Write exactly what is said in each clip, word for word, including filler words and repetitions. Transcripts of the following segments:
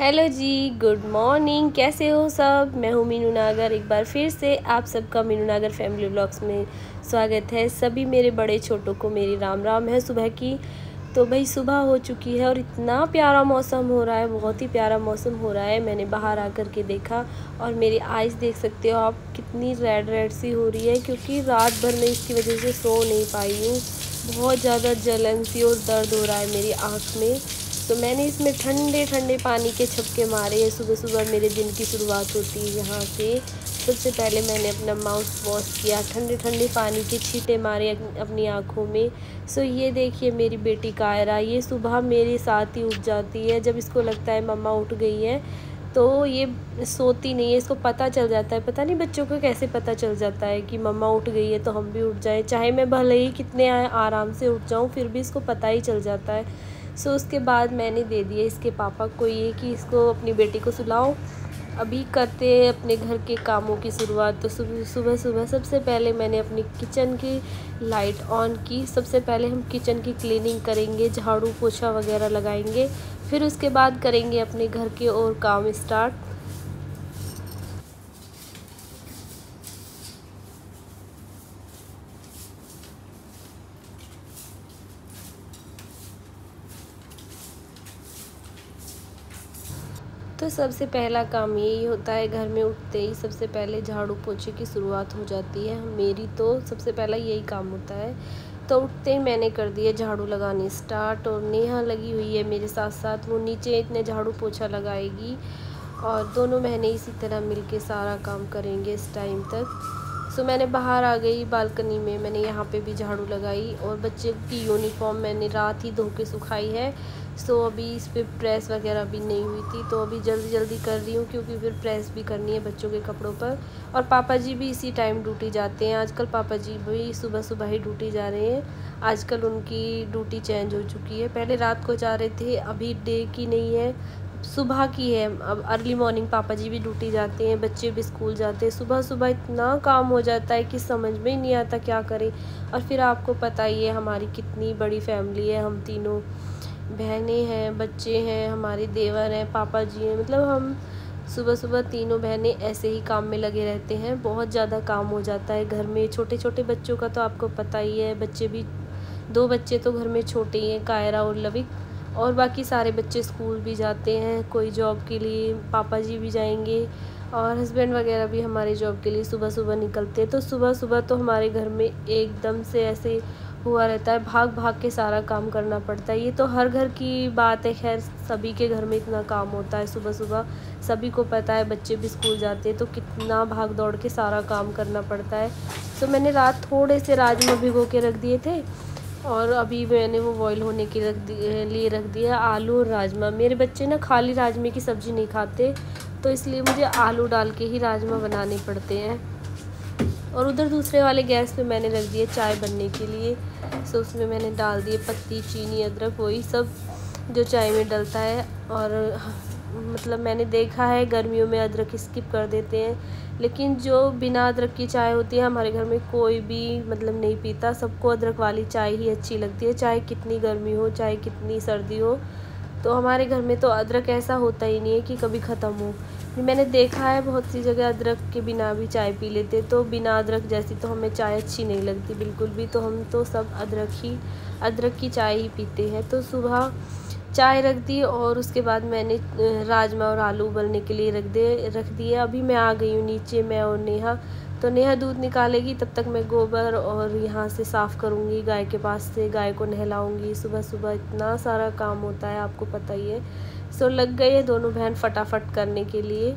Hello जी, good morning. कैसे हो सब? मैं हूँ मीनू नागर। एक बार फिर से आप सबका मीनू नागर फैमिली व्लॉग्स में स्वागत है। सभी मेरे बड़े छोटों को मेरी राम राम है सुबह की। तो भाई सुबह हो चुकी है और इतना प्यारा मौसम हो रहा है, बहुत ही प्यारा मौसम हो रहा है। मैंने बाहर आकर के देखा और मेरी आइज़ देख सकते हो आप, कितनी रेड रेड सी हो रही है, क्योंकि रात भर में इसकी वजह से सो नहीं पाई हूँ। बहुत ज़्यादा जलन सी और दर्द हो रहा है मेरी आँख में। तो मैंने इसमें ठंडे ठंडे पानी के छपके मारे हैं। सुबह सुबह मेरे दिन की शुरुआत होती है यहाँ से। सबसे पहले मैंने अपना माउथ वॉश किया, ठंडे ठंडे पानी के छींटे मारे अपनी आँखों में। सो ये देखिए मेरी बेटी कायरा, ये सुबह मेरे साथ ही उठ जाती है। जब इसको लगता है मम्मा उठ गई है तो ये सोती नहीं है, इसको पता चल जाता है। पता नहीं बच्चों को कैसे पता चल जाता है कि मम्मा उठ गई है तो हम भी उठ जाएं। चाहे मैं भले ही कितने आराम से उठ जाऊं, फिर भी इसको पता ही चल जाता है। सो उसके बाद मैंने दे दिया इसके पापा को ये कि इसको अपनी बेटी को सुलाओ। अभी करते हैं अपने घर के कामों की शुरुआत। तो सुबह सुबह सुबह सबसे पहले मैंने अपनी किचन की लाइट ऑन की। सबसे पहले हम किचन की क्लीनिंग करेंगे, झाड़ू पोछा वगैरह लगाएंगे, फिर उसके बाद करेंगे अपने घर के और काम स्टार्ट। तो सबसे पहला काम यही होता है, घर में उठते ही सबसे पहले झाड़ू पोछे की शुरुआत हो जाती है मेरी। तो सबसे पहला यही काम होता है। तो उठते ही मैंने कर दिया झाड़ू लगाने स्टार्ट, और नेहा लगी हुई है मेरे साथ साथ। वो नीचे इतने झाड़ू पोछा लगाएगी और दोनों बहनें इसी तरह मिलके सारा काम करेंगे इस टाइम तक। सो मैंने बाहर आ गई बालकनी में, मैंने यहाँ पे भी झाड़ू लगाई। और बच्चे की यूनिफॉर्म मैंने रात ही धो के सुखाई है। सो अभी इस पर प्रेस वगैरह भी नहीं हुई थी, तो अभी जल्दी जल्दी कर रही हूँ, क्योंकि फिर प्रेस भी करनी है बच्चों के कपड़ों पर। और पापा जी भी इसी टाइम ड्यूटी जाते हैं आजकल। पापा जी भी सुबह सुबह ही ड्यूटी जा रहे हैं। आजकल उनकी ड्यूटी चेंज हो चुकी है, पहले रात को जा रहे थे, अभी डे की नहीं है, सुबह की है। अब अर्ली मॉर्निंग पापा जी भी ड्यूटी जाते हैं, बच्चे भी स्कूल जाते हैं। सुबह सुबह इतना काम हो जाता है कि समझ में ही नहीं आता क्या करें। और फिर आपको पता ही है हमारी कितनी बड़ी फैमिली है, हम तीनों बहनें हैं, बच्चे हैं, हमारे देवर हैं, पापा जी हैं। मतलब हम सुबह सुबह तीनों बहनें ऐसे ही काम में लगे रहते हैं। बहुत ज़्यादा काम हो जाता है घर में। छोटे छोटे बच्चों का तो आपको पता ही है, बच्चे भी, दो बच्चे तो घर में छोटे ही हैं, कायरा और लविक। और बाकी सारे बच्चे स्कूल भी जाते हैं, कोई जॉब के लिए, पापा जी भी जाएंगे, और हस्बैंड वगैरह भी हमारे जॉब के लिए सुबह सुबह निकलते हैं। तो सुबह सुबह तो हमारे घर में एकदम से ऐसे हुआ रहता है, भाग भाग के सारा काम करना पड़ता है। ये तो हर घर की बात है, खैर सभी के घर में इतना काम होता है सुबह सुबह, सभी को पता है। बच्चे भी स्कूल जाते हैं तो कितना भाग दौड़ के सारा काम करना पड़ता है। तो मैंने रात थोड़े से राजमा भिगो के रख दिए थे, और अभी मैंने वो बॉईल होने के रख दिए लिए रख दिया आलू और राजमा। मेरे बच्चे ना खाली राजमे की सब्ज़ी नहीं खाते, तो इसलिए मुझे आलू डाल के ही राजमा बनाने पड़ते हैं। और उधर दूसरे वाले गैस पे मैंने रख दिए चाय बनने के लिए। सो उसमें मैंने डाल दिए पत्ती, चीनी, अदरक, वही सब जो चाय में डलता है। और मतलब मैंने देखा है गर्मियों में अदरक स्किप कर देते हैं, लेकिन जो बिना अदरक की चाय होती है हमारे घर में कोई भी मतलब नहीं पीता। सबको अदरक वाली चाय ही अच्छी लगती है, चाहे कितनी गर्मी हो, चाहे कितनी सर्दी हो। तो हमारे घर में तो अदरक ऐसा होता ही नहीं है कि कभी ख़त्म हो। मैंने देखा है बहुत सी जगह अदरक के बिना भी चाय पी लेते, तो बिना अदरक जैसी तो हमें चाय अच्छी नहीं लगती बिल्कुल भी। तो हम तो सब अदरक ही अदरक की चाय ही पीते हैं। तो सुबह चाय रख दी और उसके बाद मैंने राजमा और आलू उबलने के लिए रख दे रख दिए। अभी मैं आ गई हूँ नीचे, मैं और नेहा। तो नेहा दूध निकालेगी, तब तक मैं गोबर और यहाँ से साफ़ करूँगी, गाय के पास से गाय को नहलाऊँगी। सुबह सुबह इतना सारा काम होता है, आपको पता ही है। सो लग गए हैं दोनों बहन फटाफट करने के लिए।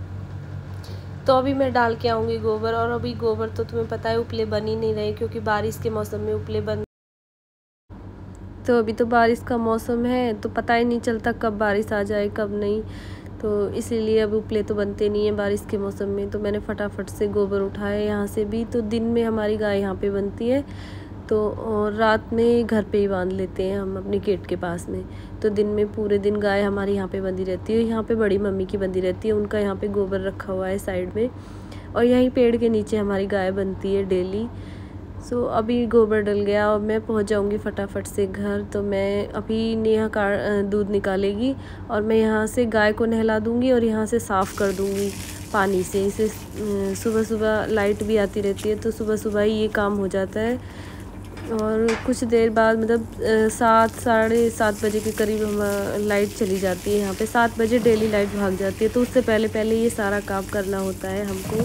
तो अभी मैं डाल के आऊँगी गोबर। और अभी गोबर तो तुम्हें पता है उपले बन ही नहीं रहे, क्योंकि बारिश के मौसम में उपले बन, तो अभी तो बारिश का मौसम है, तो पता ही नहीं चलता कब बारिश आ जाए कब नहीं। तो इसीलिए अब उपले तो बनते नहीं हैं बारिश के मौसम में। तो मैंने फटाफट से गोबर उठाया यहाँ से भी। तो दिन में हमारी गाय यहाँ पे बनती है, तो और रात में घर पे ही बांध लेते हैं हम अपने गेट के पास में। तो दिन में पूरे दिन गाय हमारी यहाँ पे बंधी रहती है। यहाँ पे बड़ी मम्मी की बंधी रहती है, उनका यहाँ पे गोबर रखा हुआ है साइड में। और यहीं पेड़ के नीचे हमारी गाय बनती है डेली। सो so, अभी गोबर डल गया और मैं पहुंच जाऊंगी फटाफट से घर। तो मैं अभी नेहा का दूध निकालेगी और मैं यहाँ से गाय को नहला दूंगी और यहाँ से साफ़ कर दूंगी पानी से। इसे सुबह सुबह लाइट भी आती रहती है तो सुबह सुबह ही ये काम हो जाता है। और कुछ देर बाद मतलब सात साढ़े सात बजे के करीब हम लाइट चली जाती है। यहाँ पे सात बजे डेली लाइट भाग जाती है, तो उससे पहले पहले ये सारा काम करना होता है हमको।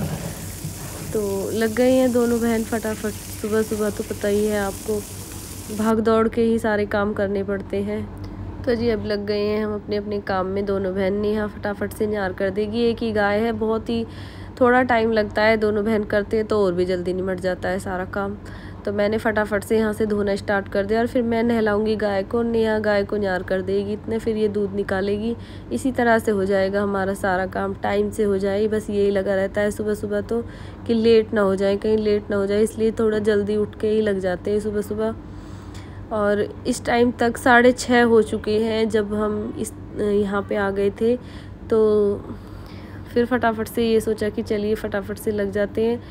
तो लग गए हैं दोनों बहन फटाफट। सुबह सुबह तो पता ही है आपको, भाग दौड़ के ही सारे काम करने पड़ते हैं। तो जी अब लग गए हैं हम अपने अपने काम में दोनों बहन। नेहा फटाफट से न्यार कर देगी। एक ही गाय है, बहुत ही थोड़ा टाइम लगता है, दोनों बहन करते हैं तो और भी जल्दी निमट जाता है सारा काम। तो मैंने फटाफट से यहाँ से धोना स्टार्ट कर दिया और फिर मैं नहलाऊंगी गाय को। नेहा गाय को न्यार कर देगी, इतने फिर ये दूध निकालेगी। इसी तरह से हो जाएगा हमारा सारा काम, टाइम से हो जाए, बस यही लगा रहता है सुबह सुबह तो, कि लेट ना हो जाए, कहीं लेट ना हो जाए, इसलिए थोड़ा जल्दी उठ के ही लग जाते हैं सुबह सुबह। और इस टाइम तक साढ़े छः हो चुके हैं जब हम इस यहाँ पे आ गए थे। तो फिर फटाफट से ये सोचा कि चलिए फटाफट से लग जाते हैं।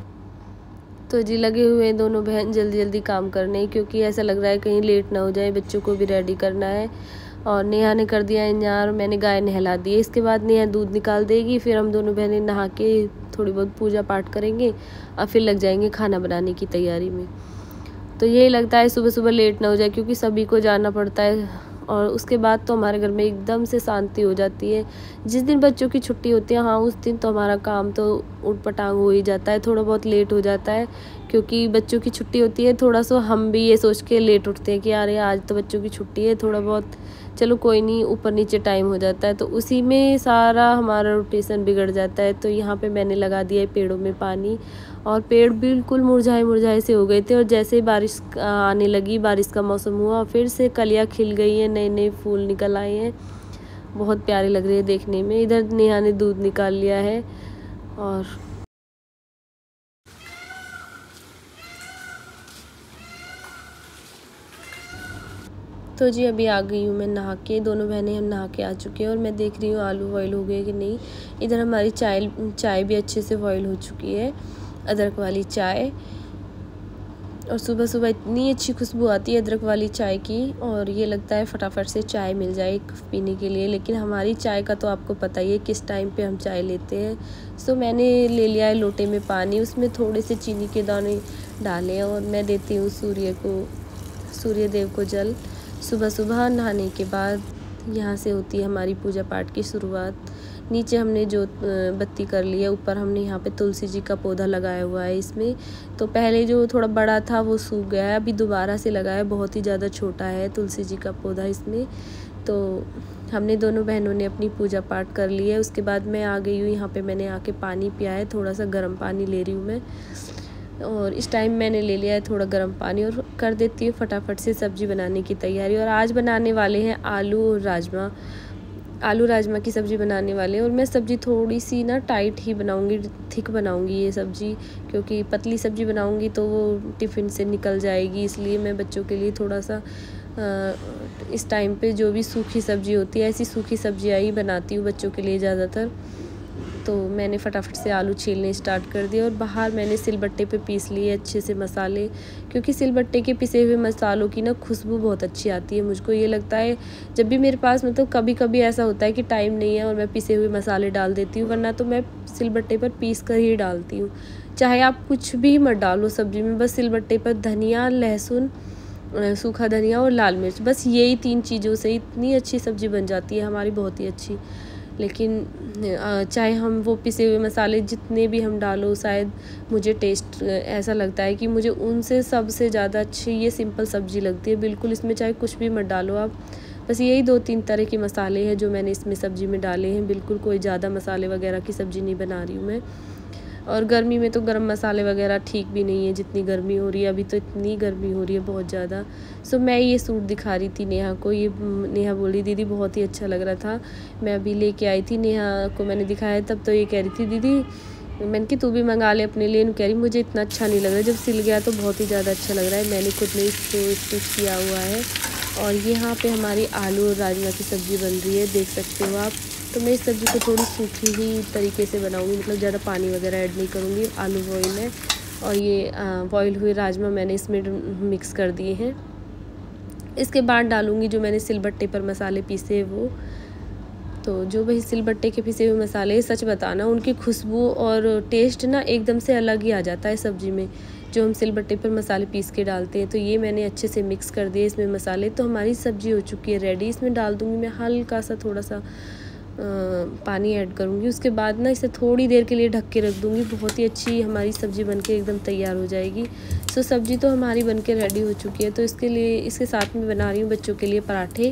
तो जी लगे हुए हैं दोनों बहन जल्दी जल्दी काम करने, क्योंकि ऐसा लग रहा है कहीं लेट ना हो जाए, बच्चों को भी रेडी करना है। और नेहा ने कर दिया न्यार, मैंने गाय नहला दी है। इसके बाद नेहा दूध निकाल देगी, फिर हम दोनों बहनें नहा के थोड़ी बहुत पूजा पाठ करेंगे और फिर लग जाएंगे खाना बनाने की तैयारी में। तो यही लगता है सुबह सुबह लेट ना हो जाए, क्योंकि सभी को जाना पड़ता है। और उसके बाद तो हमारे घर में एकदम से शांति हो जाती है। जिस दिन बच्चों की छुट्टी होती है, हाँ उस दिन तो हमारा काम तो उटपटांग हो ही जाता है, थोड़ा बहुत लेट हो जाता है, क्योंकि बच्चों की छुट्टी होती है। थोड़ा सा हम भी ये सोच के लेट उठते हैं कि यार आज तो बच्चों की छुट्टी है, थोड़ा बहुत चलो कोई नहीं, ऊपर नीचे टाइम हो जाता है। तो उसी में सारा हमारा रोटेशन बिगड़ जाता है। तो यहाँ पे मैंने लगा दिया है पेड़ों में पानी, और पेड़ बिल्कुल मुरझाए मुरझाए से हो गए थे। और जैसे ही बारिश आने लगी, बारिश का मौसम हुआ, फिर से कलियाँ खिल गई हैं, नए नए फूल निकल आए हैं, बहुत प्यारे लग रहे हैं देखने में। इधर नेहा ने दूध निकाल लिया है। और तो जी अभी आ गई हूँ मैं नहा के, दोनों बहनें हम नहा के आ चुके हैं। और मैं देख रही हूँ आलू बॉयल हो गए कि नहीं। इधर हमारी चाय चाय भी अच्छे से बॉयल हो चुकी है, अदरक वाली चाय। और सुबह सुबह इतनी अच्छी खुशबू आती है अदरक वाली चाय की, और ये लगता है फटाफट से चाय मिल जाए पीने के लिए। लेकिन हमारी चाय का तो आपको पता ही है किस टाइम पे हम चाय लेते हैं। सो मैंने ले लिया है लोटे में पानी, उसमें थोड़े से चीनी के दाने डाले और मैं देती हूँ सूर्य को सूर्य देव को जल। सुबह सुबह नहाने के बाद यहाँ से होती है हमारी पूजा पाठ की शुरुआत। नीचे हमने जो बत्ती कर ली है, ऊपर हमने यहाँ पे तुलसी जी का पौधा लगाया हुआ है इसमें। तो पहले जो थोड़ा बड़ा था वो सूख गया है, अभी दोबारा से लगाया, बहुत ही ज़्यादा छोटा है तुलसी जी का पौधा इसमें। तो हमने दोनों बहनों ने अपनी पूजा पाठ कर ली है। उसके बाद मैं आ गई हूँ यहाँ पे, मैंने आके पानी पिया है, थोड़ा सा गर्म पानी ले रही हूँ मैं। और इस टाइम मैंने ले लिया है थोड़ा गर्म पानी, और कर देती हूँ फटाफट से सब्ज़ी बनाने की तैयारी। और आज बनाने वाले हैं आलू और राजमा, आलू राजमा की सब्ज़ी बनाने वाले हैं। और मैं सब्ज़ी थोड़ी सी ना टाइट ही बनाऊंगी, थिक बनाऊंगी ये सब्ज़ी, क्योंकि पतली सब्ज़ी बनाऊंगी तो वो टिफ़िन से निकल जाएगी। इसलिए मैं बच्चों के लिए थोड़ा सा आ, इस टाइम पे जो भी सूखी सब्ज़ी होती है, ऐसी सूखी सब्जियाँ ही बनाती हूँ बच्चों के लिए ज़्यादातर। तो मैंने फटाफट से आलू छीलने स्टार्ट कर दिए। और बाहर मैंने सिलबट्टे पे पीस लिए अच्छे से मसाले, क्योंकि सिलबट्टे के पिसे हुए मसालों की ना खुशबू बहुत अच्छी आती है। मुझको ये लगता है जब भी मेरे पास मतलब कभी कभी ऐसा होता है कि टाइम नहीं है और मैं पिसे हुए मसाले डाल देती हूँ, वरना तो मैं सिलबट्टे पर पीस कर ही डालती हूँ। चाहे आप कुछ भी मत डालो सब्ज़ी में, बस सिलबट्टे पर धनिया, लहसुन, सूखा धनिया और लाल मिर्च, बस यही तीन चीज़ों से इतनी अच्छी सब्ज़ी बन जाती है हमारी, बहुत ही अच्छी। लेकिन चाहे हम वो पिसे हुए मसाले जितने भी हम डालो, शायद मुझे टेस्ट ऐसा लगता है कि मुझे उनसे सबसे ज़्यादा अच्छी ये सिंपल सब्ज़ी लगती है। बिल्कुल इसमें चाहे कुछ भी मत डालो आप, बस यही दो तीन तरह के मसाले हैं जो मैंने इसमें सब्ज़ी में डाले हैं। बिल्कुल कोई ज़्यादा मसाले वगैरह की सब्ज़ी नहीं बना रही हूँ मैं। और गर्मी में तो गरम मसाले वगैरह ठीक भी नहीं है, जितनी गर्मी हो रही है अभी, तो इतनी गर्मी हो रही है बहुत ज़्यादा। सो मैं ये सूट दिखा रही थी नेहा को, ये नेहा बोल रही दीदी बहुत ही अच्छा लग रहा था। मैं अभी लेके आई थी, नेहा को मैंने दिखाया, तब तो ये कह रही थी दीदी, मैंने कि तू भी मंगा ले अपने लिए। कह रही मुझे इतना अच्छा नहीं लग रहा, जब सिल गया तो बहुत ही ज़्यादा अच्छा लग रहा है। मैंने खुद ने इसको स्टिच किया हुआ है। और यहाँ पे हमारी आलू और राजमा की सब्ज़ी बन रही है, देख सकते हो आप। तो मैं इस सब्ज़ी को थोड़ी सूखी ही तरीके से बनाऊंगी, मतलब ज़्यादा पानी वगैरह ऐड नहीं करूँगी। आलू बॉयल है और ये बॉईल हुए राजमा मैंने इसमें मिक्स कर दिए हैं। इसके बाद डालूँगी जो मैंने सिलबट्टे पर मसाले पीसे वो। तो जो भाई सिलबट्टे के पिसे हुए मसाले, सच बताना उनकी खुशबू और टेस्ट ना एकदम से अलग ही आ जाता है सब्ज़ी में, जो हम सिलबट्टे पर मसाले पीस के डालते हैं। तो ये मैंने अच्छे से मिक्स कर दिए इसमें मसाले। तो हमारी सब्ज़ी हो चुकी है रेडी। इसमें डाल दूँगी मैं हल्का सा थोड़ा सा आ, पानी ऐड करूँगी। उसके बाद ना इसे थोड़ी देर के लिए ढक के रख दूँगी। बहुत ही अच्छी हमारी सब्ज़ी बनके एकदम तैयार हो जाएगी। सो सब्ज़ी तो हमारी बनके रेडी हो चुकी है। तो इसके लिए इसके साथ में बना रही हूँ बच्चों के लिए पराठे।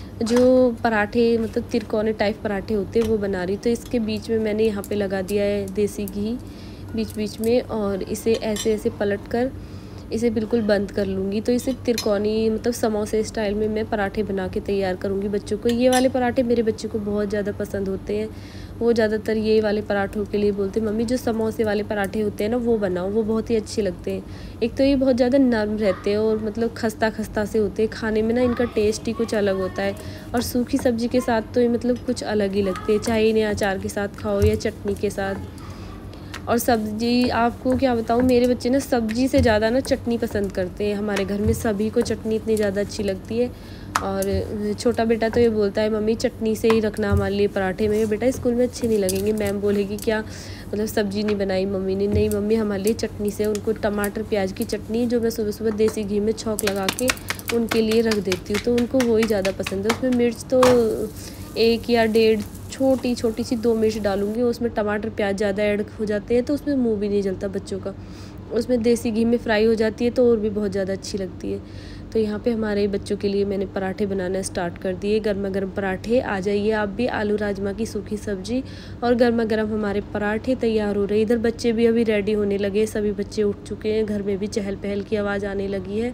जो पराठे मतलब तिरकोने टाइप पराठे होते हैं वो बना रही। तो इसके बीच में मैंने यहाँ पे लगा दिया है देसी घी बीच बीच में, और इसे ऐसे ऐसे पलट कर इसे बिल्कुल बंद कर लूँगी। तो इसे तिरकोनी मतलब समोसे स्टाइल में मैं पराठे बना के तैयार करूँगी बच्चों को। ये वाले पराठे मेरे बच्चे को बहुत ज़्यादा पसंद होते हैं। वो ज़्यादातर ये वाले पराठों के लिए बोलते हैं मम्मी जो समोसे वाले पराठे होते हैं ना वो बनाओ, वो बहुत ही अच्छे लगते हैं। एक तो ये बहुत ज़्यादा नरम रहते हैं और मतलब खस्ता खस्ता से होते हैं, खाने में ना इनका टेस्ट ही कुछ अलग होता है। और सूखी सब्ज़ी के साथ तो ये मतलब कुछ अलग ही लगते हैं, चाहे इन्हें अचार के साथ खाओ या चटनी के साथ। और सब्ज़ी आपको क्या बताऊँ, मेरे बच्चे ना सब्ज़ी से ज़्यादा ना चटनी पसंद करते हैं। हमारे घर में सभी को चटनी इतनी ज़्यादा अच्छी लगती है। और छोटा बेटा तो ये बोलता है मम्मी चटनी से ही रखना हमारे लिए पराठे में, बेटा स्कूल में अच्छे नहीं लगेंगे, मैम बोलेगी क्या मतलब सब्ज़ी नहीं बनाई मम्मी ने। नहीं मम्मी हमारे लिए चटनी से, उनको टमाटर प्याज की चटनी जो मैं सुबह सुबह देसी घी में छौंक लगा के उनके लिए रख देती हूँ, तो उनको वही ज़्यादा पसंद है। उसमें मिर्च तो एक या डेढ़ छोटी छोटी सी दो मिर्च डालूँगी। उसमें टमाटर प्याज ज़्यादा ऐड हो जाते हैं तो उसमें मुंह भी नहीं जलता बच्चों का। उसमें देसी घी में फ्राई हो जाती है तो और भी बहुत ज़्यादा अच्छी लगती है। तो यहाँ पे हमारे बच्चों के लिए मैंने पराठे बनाना स्टार्ट कर दिए। गर्मा गर्म पराठे, आ जाइए आप भी। आलू राजमा की सूखी सब्ज़ी और गर्मा गर्म हमारे पराठे तैयार हो रहे हैं। इधर बच्चे भी अभी रेडी होने लगे, सभी बच्चे उठ चुके हैं। घर में भी चहल पहल की आवाज़ आने लगी है।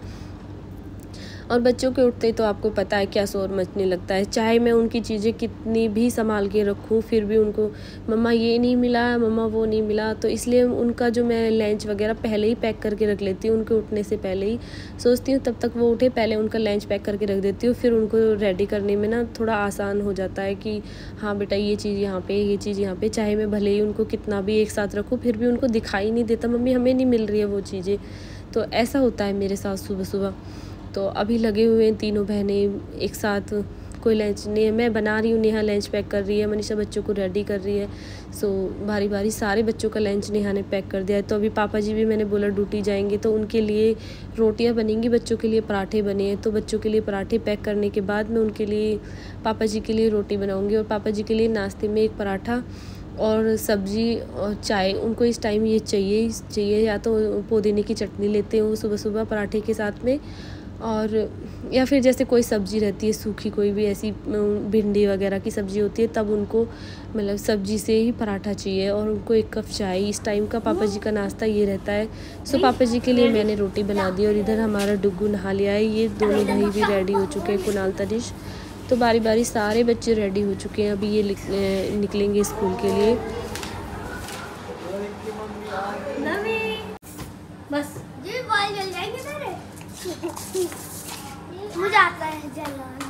और बच्चों के उठते ही तो आपको पता है क्या शोर मचने लगता है। चाहे मैं उनकी चीज़ें कितनी भी संभाल के रखूँ फिर भी उनको मम्मा ये नहीं मिला, मम्मा वो नहीं मिला। तो इसलिए उनका जो मैं लंच वगैरह पहले ही पैक करके रख लेती हूँ। उनके उठने से पहले ही सोचती हूँ तब तक वो उठे, पहले उनका लंच पैक करके रख देती हूँ। फिर उनको रेडी करने में ना थोड़ा आसान हो जाता है कि हाँ बेटा ये चीज़ यहाँ पे, ये चीज़ यहाँ पे। चाहे मैं भले ही उनको कितना भी एक साथ रखूँ फिर भी उनको दिखाई नहीं देता मम्मी हमें नहीं मिल रही है वो चीज़ें। तो ऐसा होता है मेरे साथ सुबह सुबह। तो अभी लगे हुए हैं तीनों बहनें एक साथ। कोई लंच नहीं, मैं बना रही हूँ, नेहा लंच पैक कर रही है, मनीषा बच्चों को रेडी कर रही है। सो बारी बारी सारे बच्चों का लंच नेहा ने पैक कर दिया है। तो अभी पापा जी भी मैंने बोला ड्यूटी जाएंगे तो उनके लिए रोटियां बनेंगी, बच्चों के लिए पराठे बने हैं। तो बच्चों के लिए पराठे पैक करने के बाद मैं उनके लिए पापा जी के लिए रोटी बनाऊँगी। और पापा जी के लिए नाश्ते में एक पराठा और सब्ज़ी और चाय, उनको इस टाइम ये चाहिए चाहिए या तो पुदीने की चटनी लेते हैं वो सुबह सुबह पराठे के साथ में, और या फिर जैसे कोई सब्ज़ी रहती है सूखी, कोई भी ऐसी भिंडी वगैरह की सब्ज़ी होती है तब उनको मतलब सब्ज़ी से ही पराठा चाहिए। और उनको एक कप चाय, इस टाइम का पापा जी का नाश्ता ये रहता है। सो पापा जी के लिए मैंने रोटी बना दी। और इधर हमारा डुग्गू नहा लिया है। ये दोनों भाई भी रेडी हो चुके हैं, कुणाल तनिष। तो बारी बारी सारे बच्चे रेडी हो चुके हैं। अभी ये निकलेंगे स्कूल के लिए। बस ये बॉल जल जाएंगे तेरे। मुझे आता है जलाना।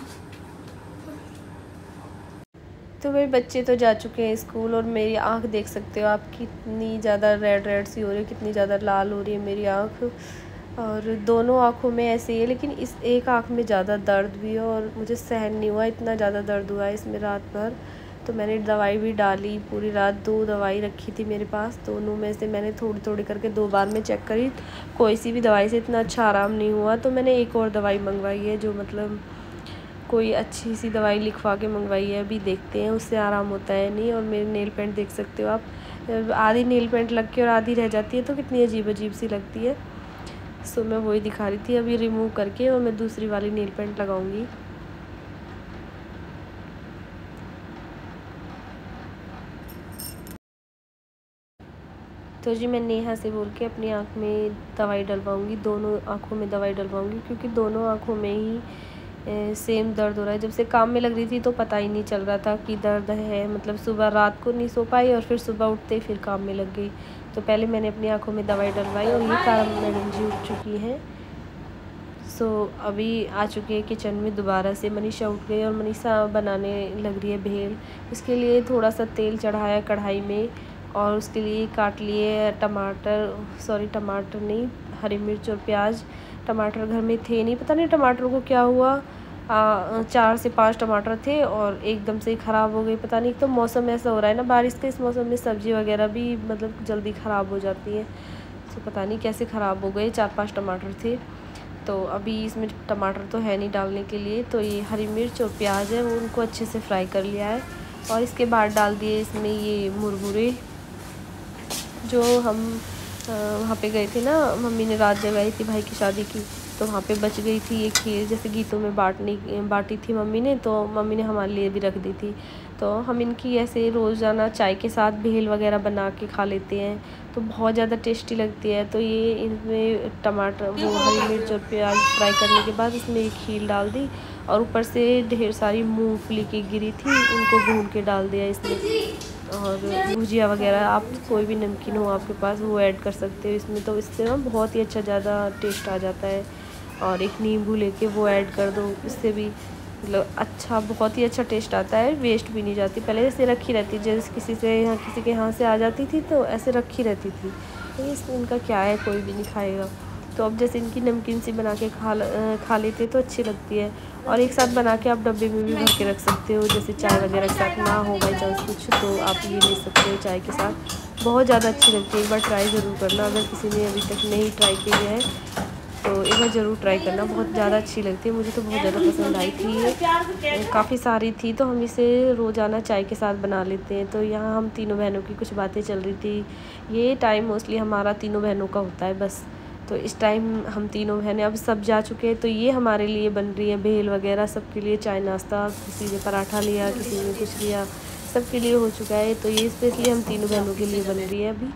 तो मेरे बच्चे तो जा चुके हैं स्कूल और मेरी आँख देख सकते हो आप कितनी ज़्यादा रेड रेड सी हो रही है, कितनी ज़्यादा लाल हो रही है मेरी आँख। और दोनों आँखों में ऐसे ही है, लेकिन इस एक आँख में ज़्यादा दर्द भी है और मुझे सहन नहीं हुआ, इतना ज़्यादा दर्द हुआ है इसमें रात भर। तो मैंने दवाई भी डाली पूरी रात, दो दवाई रखी थी मेरे पास, दोनों में से मैंने थोड़ी थोड़ी करके दो बार में चेक करी। कोई सी भी दवाई से इतना अच्छा आराम नहीं हुआ। तो मैंने एक और दवाई मंगवाई है, जो मतलब कोई अच्छी सी दवाई लिखवा के मंगवाई है। अभी देखते हैं उससे आराम होता है नहीं। और मेरे नेल पेंट देख सकते हो आप, आधी नेल पेंट लग के और आधी रह जाती है तो कितनी अजीब अजीब सी लगती है। सो मैं वही दिखा रही थी अभी रिमूव करके, और मैं दूसरी वाली नेल पेंट लगाऊंगी। तो जी मैं नेहा से बोल के अपनी आँख में दवाई डलवाऊंगी, दोनों आँखों में दवाई डलवाऊंगी, क्योंकि दोनों आँखों में ही सेम दर्द हो रहा है। जब से काम में लग रही थी तो पता ही नहीं चल रहा था कि दर्द है, मतलब सुबह रात को नहीं सो पाई और फिर सुबह उठते ही फिर काम में लग गई। तो पहले मैंने अपनी आँखों में दवाई डलवाई और ये कारण मैडम जी उठ चुकी हैं। सो so, अभी आ चुके हैं किचन में दोबारा से। मनीषा उठ गई और मनीषा बनाने लग रही है भेल। इसके लिए थोड़ा सा तेल चढ़ाया कढ़ाई में और उसके लिए काट लिए टमाटर, सॉरी टमाटर नहीं, हरी मिर्च और प्याज। टमाटर घर में थे नहीं, पता नहीं टमाटर को क्या हुआ, आ, चार से पांच टमाटर थे और एकदम से ही ख़राब हो गए। पता नहीं, तो मौसम ऐसा हो रहा है ना बारिश का, इस मौसम में सब्ज़ी वगैरह भी मतलब जल्दी ख़राब हो जाती है। तो पता नहीं कैसे ख़राब हो गए, चार पांच टमाटर थे। तो अभी इसमें टमाटर तो है नहीं डालने के लिए, तो ये हरी मिर्च और प्याज है वो उनको अच्छे से फ्राई कर लिया है। और इसके बाद डाल दिए इसमें ये मुरमुरे, जो हम वहाँ पे गए थे ना, मम्मी ने रात जगाई थी भाई की शादी की, तो वहाँ पे बच गई थी ये खीर, जैसे गीतों में बांटनी बांटी थी मम्मी ने, तो मम्मी ने हमारे लिए भी रख दी थी। तो हम इनकी ऐसे रोज़ाना चाय के साथ भेल वगैरह बना के खा लेते हैं, तो बहुत ज़्यादा टेस्टी लगती है। तो ये इसमें टमाटर वो हरी मिर्च और प्याज फ्राई करने के बाद इसमें एक खीर डाल दी और ऊपर से ढेर सारी मूंगफली की गिरी थी उनको भून के डाल दिया इसमें। और भुजिया वगैरह आप कोई भी नमकीन हो आपके पास वो ऐड कर सकते हो इसमें, तो इससे ना बहुत ही अच्छा ज़्यादा टेस्ट आ जाता है। और एक नींबू लेके वो ऐड कर दो, इससे भी मतलब अच्छा बहुत ही अच्छा टेस्ट आता है, वेस्ट भी नहीं जाती। पहले जैसे रखी रहती, जैसे किसी से यहाँ किसी के यहाँ से आ जाती थी तो ऐसे रखी रहती थी, तो इसमें इनका क्या है, कोई भी नहीं खाएगा। तो अब जैसे इनकी नमकीन सी बना के खा खा लेते तो अच्छी लगती है। और एक साथ बना के आप डब्बे में भी भर के रख सकते हो, जैसे चाय वगैरह के साथ ना हो बाई चांस कुछ, तो आप ये ले सकते हो चाय के साथ। बहुत ज़्यादा अच्छी लगती है, एक बार ट्राई ज़रूर करना। अगर किसी ने अभी तक नहीं ट्राई की है तो एक बार ज़रूर ट्राई करना, बहुत ज़्यादा अच्छी लगती है। मुझे तो बहुत ज़्यादा पसंद आई थी ये, काफ़ी सारी थी तो हम इसे रोज़ाना चाय के साथ बना लेते हैं। तो यहाँ हम तीनों बहनों की कुछ बातें चल रही थी। ये टाइम मोस्टली हमारा तीनों बहनों का होता है बस, तो इस टाइम हम तीनों बहनें अब सब जा चुके हैं, तो ये हमारे लिए बन रही है भेल वगैरह, सबके लिए चाय नाश्ता, किसी ने पराठा लिया, किसी ने कुछ लिया, सबके लिए हो चुका है। तो ये स्पेशली हम तीनों बहनों के लिए बन रही है अभी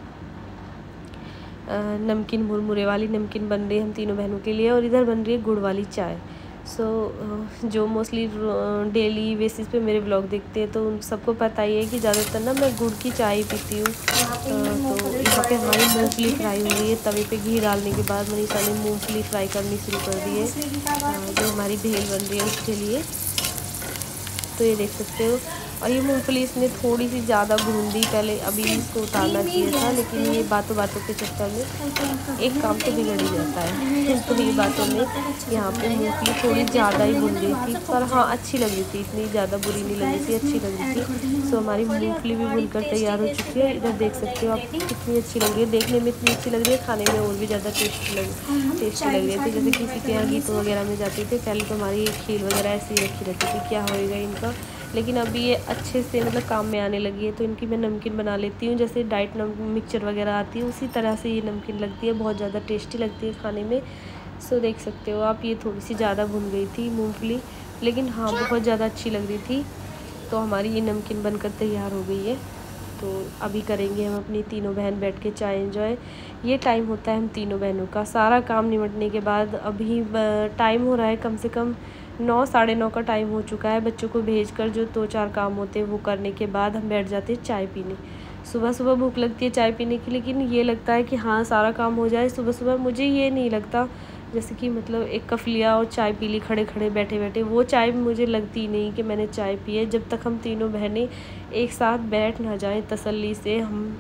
नमकीन, मुरमुरे वाली नमकीन बन रही है हम तीनों बहनों के लिए। और इधर बन रही है गुड़ वाली चाय। सो so, जो मोस्टली डेली बेसिस पे मेरे ब्लॉग देखते हैं तो उन सबको पता ही है कि ज़्यादातर ना मैं गुड़ की चाय ही पीती हूँ। तो यहाँ पे हमारी मूंगफली फ्राई हो रही है, तवे पे घी डालने के बाद मनीषा ने मूंगफली फ्राई करनी शुरू कर दी है, जो हमारी भेल बन रही है उसके लिए। तो ये देख सकते हो। और ये मूंगफली इसने थोड़ी सी ज़्यादा भून दी पहले, अभी इसको उतारना चाहिए था, लेकिन ये बातों बातों के चक्कर में एक काम तो बिगड़ ही जाता है। तो ये बातों में यहाँ पे मूंगफली थोड़ी ज़्यादा ही भून गई थी, पर हाँ अच्छी लग रही थी, इतनी ज़्यादा बुरी नहीं लग रही थी, अच्छी लग रही थी। सो हमारी मूंगफली भी भूनकर तैयार हो चुकी है। इधर देख सकते हो आप कितनी अच्छी लग रही है, देखने में इतनी अच्छी लग रही है, खाने में और भी ज़्यादा टेस्टी लग टेस्टी लग रही थी। जैसे किसी के यहाँ गीतों वगैरह में जाते थे पहले तो हमारी खीर वगैरह ऐसी ही रखी रहती थी, क्या होएगा इनका, लेकिन अभी ये अच्छे से मतलब काम में आने लगी है। तो इनकी मैं नमकीन बना लेती हूँ, जैसे डाइट मिक्सचर वगैरह आती है उसी तरह से ये नमकीन लगती है, बहुत ज़्यादा टेस्टी लगती है खाने में। सो देख सकते हो आप, ये थोड़ी सी ज़्यादा भुन गई थी मूंगफली, लेकिन हाँ बहुत ज़्यादा अच्छी लग रही थी। तो हमारी ये नमकीन बनकर तैयार हो गई है। तो अभी करेंगे हम अपनी तीनों बहन बैठ के चाय एंजॉय। ये टाइम होता है हम तीनों बहनों का, सारा काम निपटने के बाद अभी टाइम हो रहा है कम से कम नौ साढ़े नौ का टाइम हो चुका है। बच्चों को भेजकर जो दो चार काम होते हैं वो करने के बाद हम बैठ जाते हैं चाय पीने। सुबह सुबह भूख लगती है चाय पीने की, लेकिन ये लगता है कि हाँ सारा काम हो जाए सुबह सुबह। मुझे ये नहीं लगता जैसे कि मतलब एक कप लिया और चाय पी ली खड़े खड़े बैठे बैठे, वो चाय मुझे लगती नहीं कि मैंने चाय पी है। जब तक हम तीनों बहनें एक साथ बैठ ना जाएं तसल्ली से, हम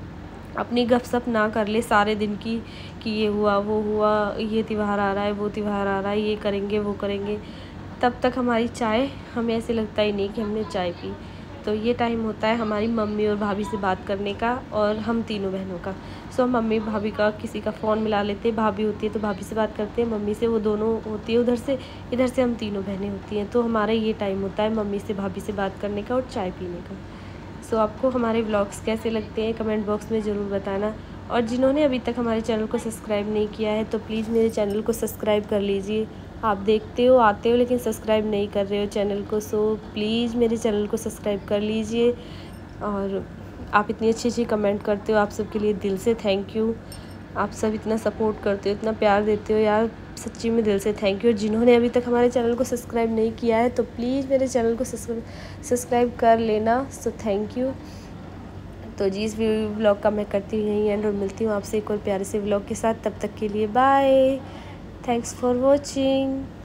अपनी गपशप ना कर ले सारे दिन की कि ये हुआ वो हुआ, ये त्यौहार आ रहा है वो त्यौहार आ रहा है, ये करेंगे वो करेंगे, तब तक हमारी चाय हमें ऐसे लगता ही नहीं कि हमने चाय पी। तो ये टाइम होता है हमारी मम्मी और भाभी से बात करने का और हम तीनों बहनों का। सो मम्मी भाभी का किसी का फ़ोन मिला लेते हैं, भाभी होती है तो भाभी से बात करते हैं, मम्मी से वो दोनों होती है उधर से, इधर से हम तीनों बहनें होती हैं। तो हमारा ये टाइम होता है मम्मी से भाभी से बात करने का और चाय पीने का। सो आपको हमारे व्लॉग्स कैसे लगते हैं कमेंट बॉक्स में ज़रूर बताना। और जिन्होंने अभी तक हमारे चैनल को सब्सक्राइब नहीं किया है तो प्लीज़ मेरे चैनल को सब्सक्राइब कर लीजिए। आप देखते हो आते हो लेकिन सब्सक्राइब नहीं कर रहे हो चैनल को, सो प्लीज़ मेरे चैनल को सब्सक्राइब कर लीजिए। और आप इतनी अच्छी अच्छी कमेंट करते हो, आप सबके लिए दिल से थैंक यू। आप सब इतना सपोर्ट करते हो, इतना प्यार देते हो यार, सच्ची में दिल से थैंक यू। जिन्होंने अभी तक हमारे चैनल को सब्सक्राइब नहीं किया है तो प्लीज़ मेरे चैनल को सब्सक्राइब कर लेना। So thank you. तो जी इस व्लॉग का मैं करती हूँ यहीं एंड और मिलती हूँ आपसे एक और प्यारे से व्लॉग के साथ। तब तक के लिए बाय, थैंक्स फॉर वॉचिंग।